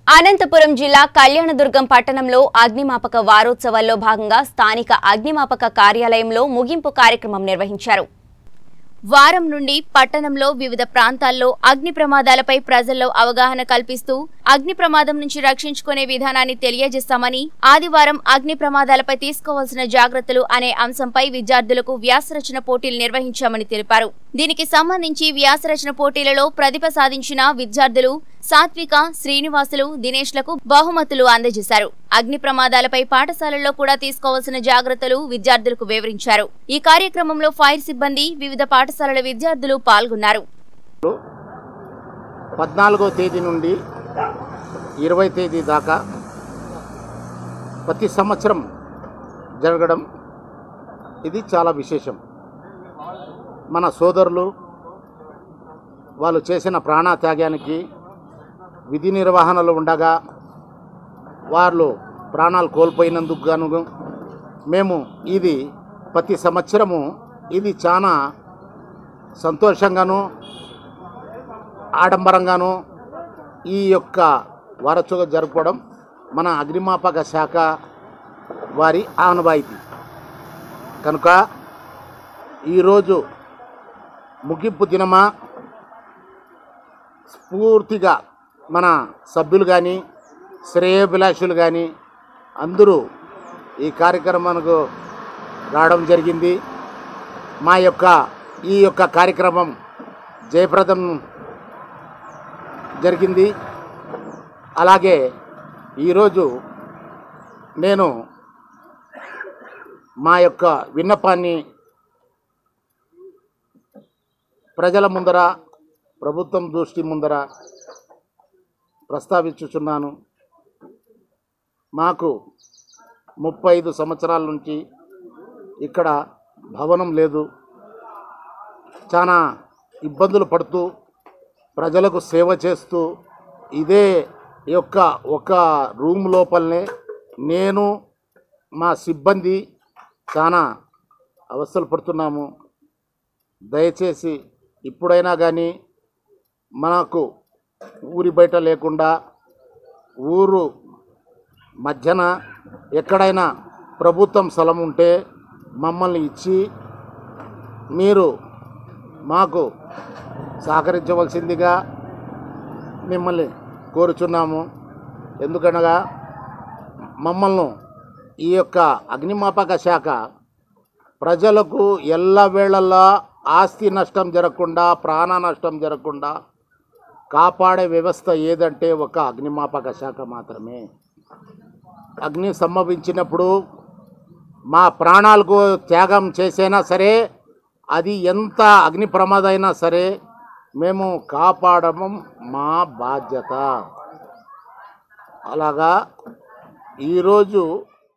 అనంతపురం జిల్లా కళ్యాణదుర్గం పట్టణంలో అగ్నిమాపక వారోత్సవాల్లో భాగంగా స్థానిక అగ్నిమాపక కార్యాలయంలో ముగింపు కార్యక్రమం నిర్వహించారు. వారం నుండి పట్టణంలో వివిధ ప్రాంతాల్లో అగ్ని ప్రమాదాలపై ప్రజల్లో అవగాహన కల్పిస్తూ అగ్ని ప్రమాదం నుంచి రక్షించుకునే విధానాన్ని తెలియజేస్తామని, ఆదివారం అగ్ని ప్రమాదాలపై తీసుకోవాల్సిన జాగ్రత్తలు అనే అంశంపై విద్యార్థులకు వ్యాసరచన పోటీలు నిర్వహించామని తెలిపారు. దీనికి సంబంధించి వ్యాసరచన పోటీలలో ప్రతిభ సాధించిన విద్యార్థులు సాత్విక, శ్రీనివాసులు, దినేష్లకు బహుమతులు అందజేశారు. అగ్ని ప్రమాదాలపై పాఠశాలల్లో కూడా తీసుకోవాల్సిన జాగ్రత్తలు విద్యార్థులకు వివరించారు. ఈ కార్యక్రమంలో ఫైర్ సిబ్బంది, వివిధ పాఠశాలల విద్యార్థులు పాల్గొన్నారు. 14వ తేదీ నుండి 20వ తేదీ దాకా ప్రతి సంవత్సరం జరగడం ఇది చాలా విశేషం. మన సోదరులు వాళ్ళు చేసిన ప్రాణత్యాగానికి విధి నిర్వహణలో ఉండగా వాళ్ళు ప్రాణాలు కోల్పోయినందుకు గాను మేము ఇది ప్రతి సంవత్సరము ఇది చాలా సంతోషంగాను ఆడంబరంగాను ఈ యొక్క వారోత్సవం జరుపుకోవడం మన అగ్నిమాపక శాఖ వారి ఆనవాయితీ కనుక ఈరోజు ముగింపు దినమా స్ఫూర్తిగా మన సభ్యులు కానీ శ్రేయోభిలాషులు కానీ అందరూ ఈ కార్యక్రమానికి రావడం జరిగింది. ఈ యొక్క కార్యక్రమం జయప్రదం జరిగింది. అలాగే ఈరోజు నేను మా యొక్క విన్నపాన్ని ప్రజల ముందర, ప్రభుత్వం దృష్టి ముందర ప్రస్తావించుచున్నాను. మాకు 35 సంవత్సరాల నుంచి ఇక్కడ భవనం లేదు. చాలా ఇబ్బందులు పడుతూ ప్రజలకు సేవ చేస్తూ ఇదే యొక్క ఒక రూమ్ లోపలనే నేను మా సిబ్బంది చాలా అవస్థలు పడుతున్నాము. దయచేసి ఇప్పుడైనా కానీ మనకు ఊరి బయట లేకుండా ఊరు మధ్యన ఎక్కడైనా ప్రభుత్వం స్థలం ఉంటే మమ్మల్ని ఇచ్చి మీరు మాకు సహకరించవలసిందిగా మిమ్మల్ని కోరుచున్నాము. ఎందుకనగా మమ్మల్ని ఈ యొక్క అగ్నిమాపక శాఖ ప్రజలకు ఎల్లవేళలా ఆస్తి నష్టం జరగకుండా, ప్రాణ నష్టం జరగకుండా కాపాడే వ్యవస్థ ఏదంటే ఒక అగ్నిమాపక శాఖ మాత్రమే. అగ్ని సంభవించినప్పుడు మా ప్రాణాలకు త్యాగం చేసైనా సరే, అది ఎంత అగ్ని ప్రమాదం అయినా సరే మేము కాపాడడం మా బాధ్యత. అలాగా ఈరోజు